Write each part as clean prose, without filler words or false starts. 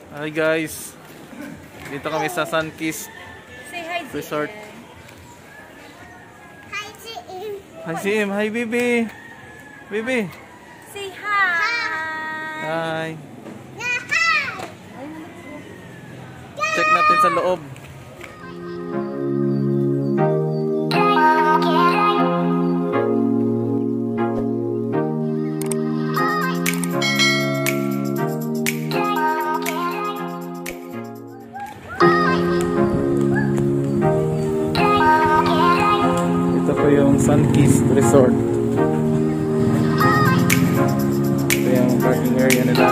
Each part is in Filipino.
Hi guys, dito kami sa Sunkissed Resort. Hi CM. Hi CM, hi Bibi. Bibi. Say hi. Hi. Check natin sa loob. Ito po yung Sunkissed Resort. Ito yung parking area nila.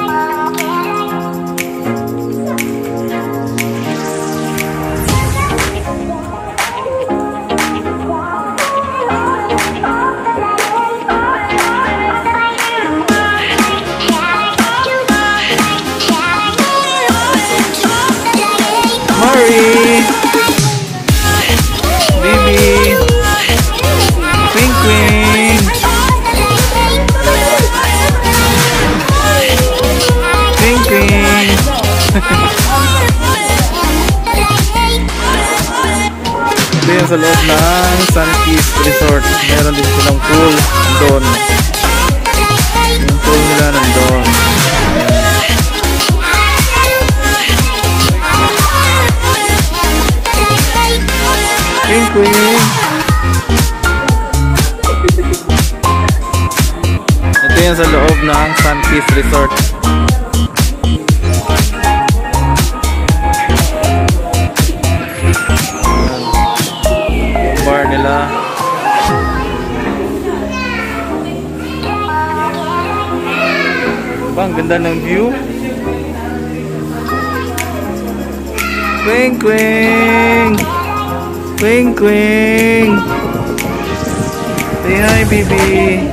Ito yung sa loob ng Sunkissed Resort. Meron din silang pool doon. Yung pool nila nandun. Queen Queen. Ito yung sa loob ng Sunkissed Resort. Bar nila. Ang ganda ng view. Queen Queen. Queen Queen. Say hi baby.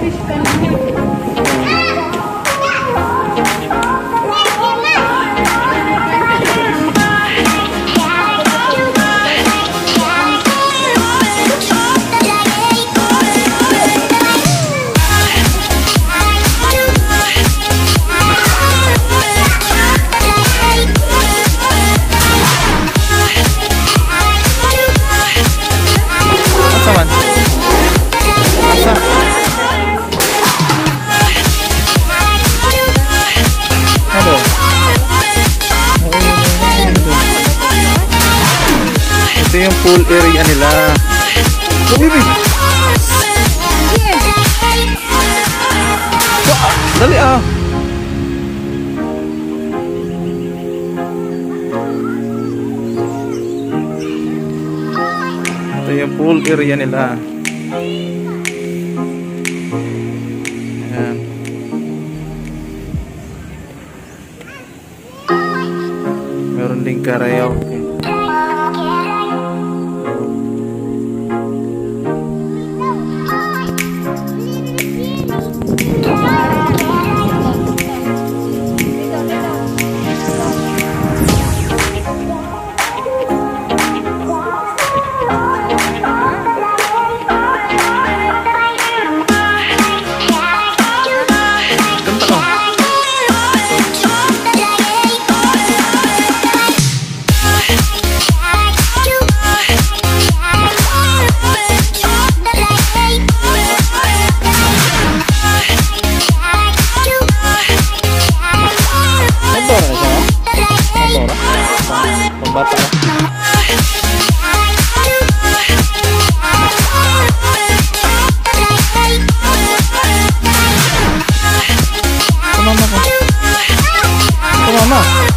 Ito yung pool area nila. Oh, baby! Dali ah! Ito yung pool area nila. Ayan. Meron din karaoke. Bata na. Kumama ko. Kumama.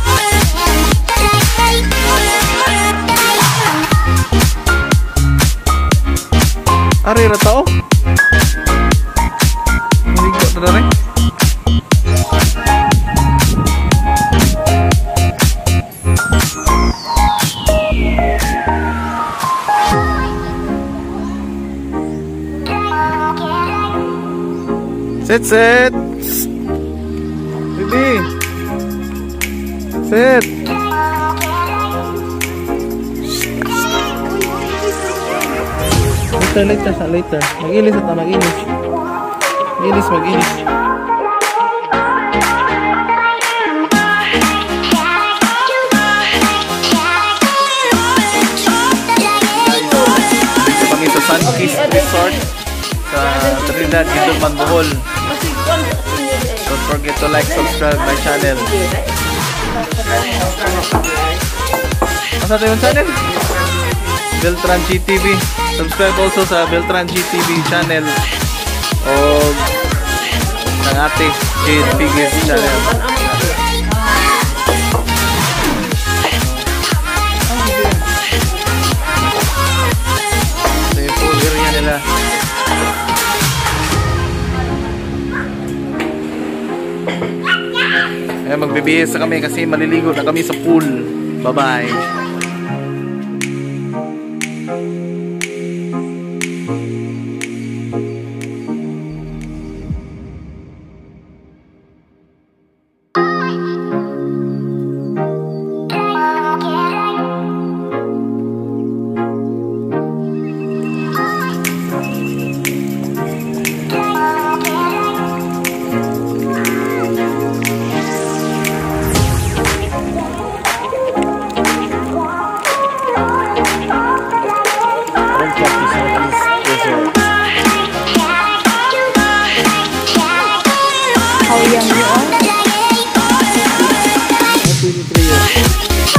Arira tao. Maligo na rin. Sit! Bibi! Sit! Later. Mag-ilis at mag-ilis. Mag-ilis. Trinidad, Guindulman, Bohol. Don't forget to like, subscribe my channel. Ano sa yung channel? Beltran GTV. Subscribe also sa Beltran GTV channel o ng ate Jade Piggy's channel. Ito yung full area nila. Ayan, magbibihis na kami kasi maliligo na kami sa pool. Bye-bye. How young you are? 23 years old.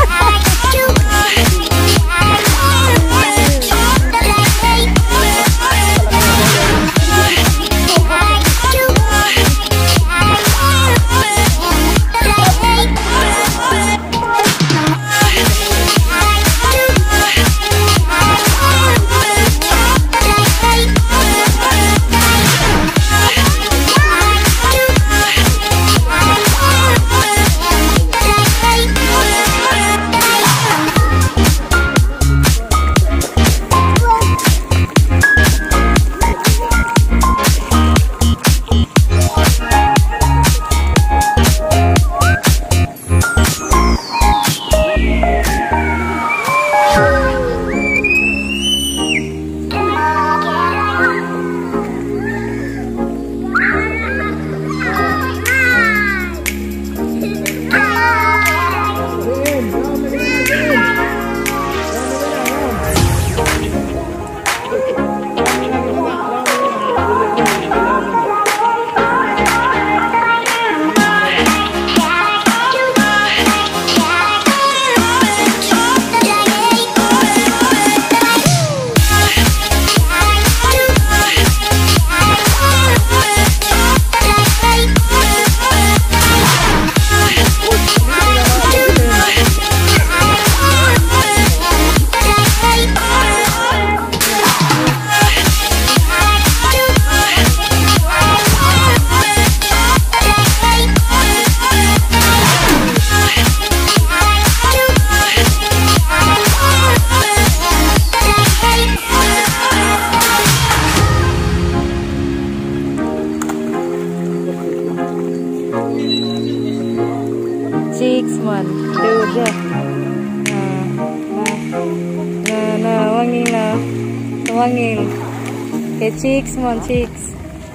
Mangil. Okay, cheeks, mon cheeks.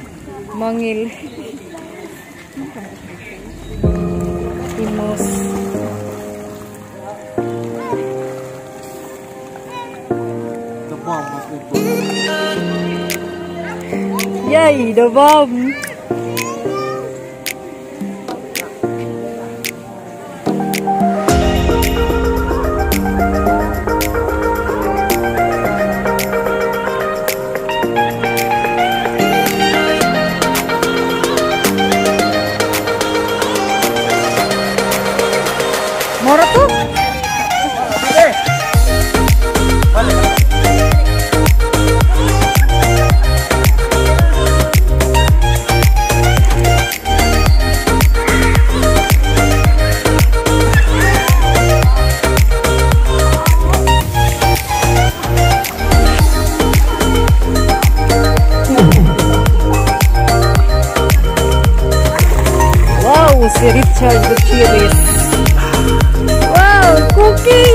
Mangil. Timos. Yay, the bomb. Moro tuh. Wow, si Richard Gutierrez. Wow, cookie!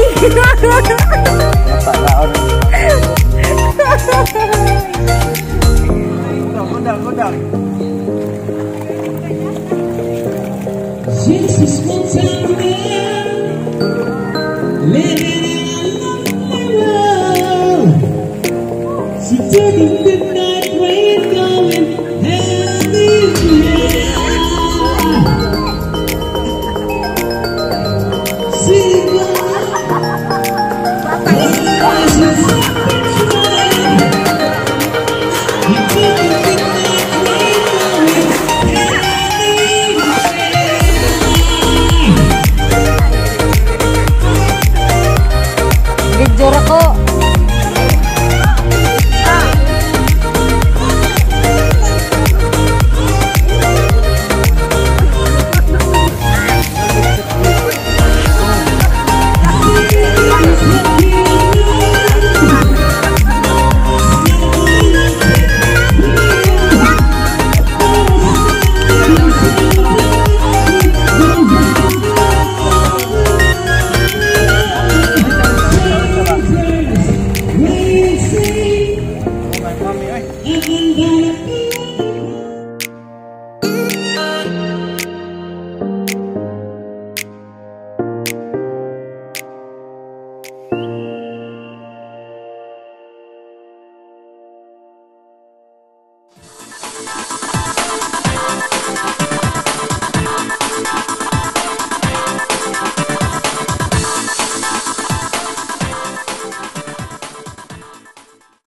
Godang. Since the small town man, living in a lonely world, she took a midnight train going